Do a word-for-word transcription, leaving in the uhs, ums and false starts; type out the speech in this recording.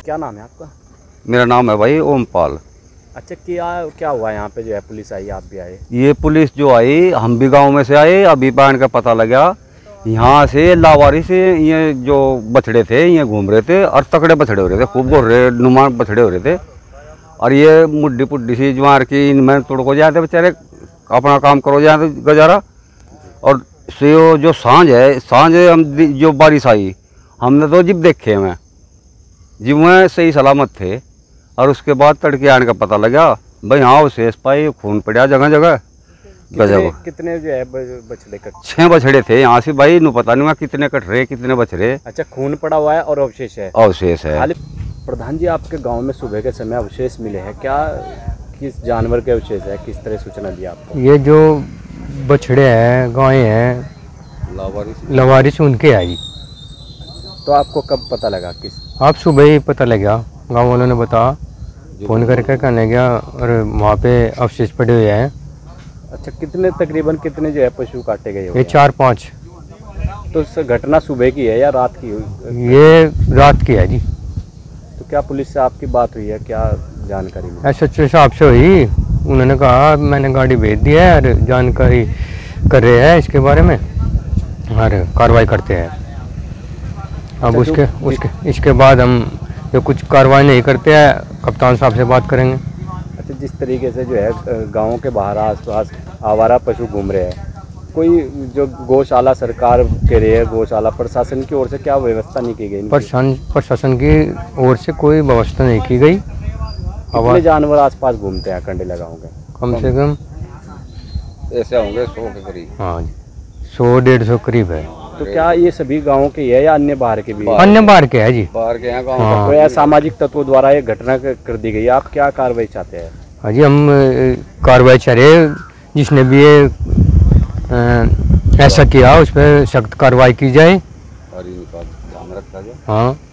क्या नाम है आपका? मेरा नाम है भाई ओमपाल। अच्छा, क्या क्या हुआ यहाँ पे जो है पुलिस आई, आप भी आए? ये पुलिस जो आई, हम भी गांव में से आए, अभी बैठ का पता लगा यहाँ से लावारी से ये जो बछड़े थे ये घूम रहे थे और तकड़े बछड़े हो रहे थे, खूब गोर रहे नुमा बछड़े हो रहे थे। और ये मुड्डी पुड्डी सी ज्वार की इनमें तुड़को जाते बेचारे, अपना काम करो जाते गुजारा। और से जो सांझ है, सांझ हम जो बारिश आई हमने तो जिब देखे मैं जी वह सही सलामत थे। और उसके बाद तड़के आने का पता लगा भाई हाँ शेष पाई खून पड़ा जगह जगह। कितने, कितने जो है बछड़े कट? छह बछड़े थे यहाँ से भाई, नु पता नहीं कितने कट रहे कितने बच रहे। अच्छा, खून पड़ा हुआ है और अवशेष है? अवशेष है। प्रधान जी, आपके गांव में सुबह के समय अवशेष मिले हैं, क्या किस जानवर के अवशेष है, किस तरह सूचना दी आपको? ये जो बछड़े हैं गाय हैं लवारिस उनके आई। तो आपको कब पता लगा? किस आप सुबह ही पता लगा, गांव वालों ने बताया, फोन करके कहने गया और वहाँ पे अवशेष पड़े हुए हैं। अच्छा, कितने तकरीबन कितने जो है पशु काटे गए? ये चार पाँच। तो घटना सुबह की है या रात की हुई? ये रात की है जी। तो क्या पुलिस से आपकी बात हुई है, क्या जानकारी मिली? एस एच ओ साहब से हुई, उन्होंने कहा मैंने गाड़ी भेज दी है और जानकारी कर रहे हैं इसके बारे में और कार्रवाई करते हैं। अब उसके उसके इसके बाद हम जो कुछ कार्रवाई नहीं करते हैं कप्तान साहब से बात करेंगे। अच्छा, जिस तरीके से जो है गाँव के बाहर आसपास आवारा पशु घूम रहे हैं, कोई जो गौशाला सरकार के रही है, गौशाला प्रशासन की ओर से क्या व्यवस्था नहीं की गई? प्रशासन प्रशासन की ओर से कोई व्यवस्था नहीं की गई। कितने जानवर आसपास घूमते हैं कंडीला गाँव के? कम से कम ऐसे होंगे सौ के करीब। हाँ जी, सौ डेढ़ सौ करीब है। तो क्या ये सभी गाँव के है या अन्य बाहर के भी? अन्य बाहर के है जी, बाहर के हैं गाँव। हाँ। तो सामाजिक तत्वों द्वारा ये घटना कर दी गई, आप क्या कार्रवाई चाहते हैं? हाँ जी, हम कार्रवाई चाह रहे हैं, जिसने भी ये आ, ऐसा किया उस पर सख्त कार्रवाई की जाए। और इनका ध्यान रखा जाए। हाँ।